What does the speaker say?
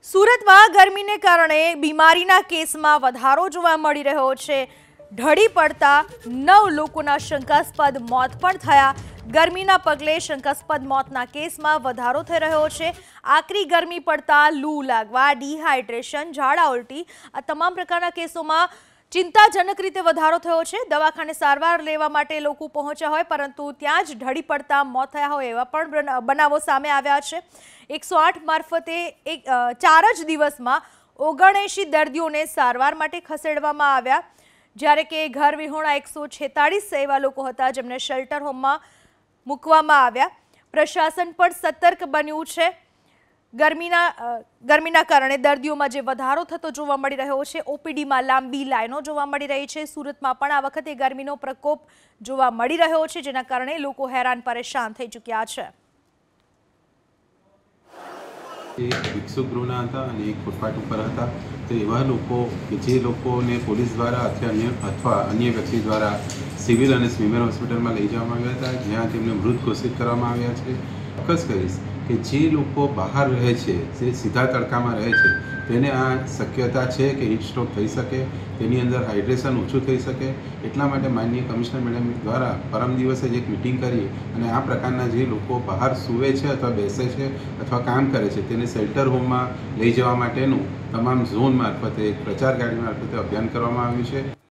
સુરતમાં ગરમીને કારણે બીમારીના કેસમાં વધારો જોવા મળી રહ્યો છે। ઢળી પડતા 9 લોકોના શંકાસ્પદ મોત પણ થયા। ગરમીના પગલે શંકાસ્પદ મોતના કેસમાં વધારો થઈ રહ્યો છે। આકરી ગરમી પડતા લૂ લાગવા, ડિહાઇડ્રેશન, ઝાડા ઉલટી આ તમામ પ્રકારના કેસોમાં ચિંતાજનક રીતે વધારો થયો છે। દવાખાને સારવાર લેવા માટે લોકો પહોંચ્યા હોય પરંતુ ત્યાં જ ઢળી પડતા મોત થયા હોય એવા પણ બનાવો સામે આવ્યા છે। 108 મારફતે 4 જ દિવસમાં 79 દર્દીઓને સારવાર માટે ખસેડવામાં આવ્યા, જ્યારે કે ઘર વિહોણા 146 એવા લોકો હતા જેમને શેલ્ટર હોમમાં મૂકવામાં આવ્યા। પ્રશાસન પણ સતર્ક બન્યું છે। ગરમીના કારણે દર્દીઓમાં જે વધારો થતો જોવા મળી રહ્યો છે, ઓપીડીમાં લાંબી લાઈનો જોવા મળી રહી છે। સુરતમાં પણ આ વખતે ગરમીનો પ્રકોપ જોવા મળી રહ્યો છે, જેના કારણે લોકો હેરાન પરેશાન થઈ ચૂક્યા છે। એક ભિક્ષુગૃહના હતા અને એક ફૂટપાથ ઉપર હતા, તો એવા લોકો કે જે લોકોને પોલીસ દ્વારા અથવા અન્ય વ્યક્તિ દ્વારા સિવિલ અને સ્વીમેર હોસ્પિટલમાં લઈ જવામાં આવ્યા હતા, જ્યાં તેમને મૃત ઘોષિત કરવામાં આવ્યા છે। ચોક્કસ કહીશ કે જે લોકો બહાર રહે છે, જે સીધા તડકામાં રહે છે, તેને આ શક્યતા છે કે હીટ સ્ટ્રોક થઈ શકે, તેની અંદર હાઇડ્રેશન ઓછું થઈ શકે। એટલા માટે માનનીય કમિશનર મેડમ દ્વારા પરમ દિવસે જ એક મિટિંગ કરી અને આ પ્રકારના જે લોકો બહાર સૂવે છે અથવા બેસે છે અથવા કામ કરે છે તેને શેલ્ટર હોમમાં લઈ જવા માટેનું તમામ ઝોન મારફતે પ્રચાર ગાડી મારફતે અભિયાન કરવામાં આવ્યું છે।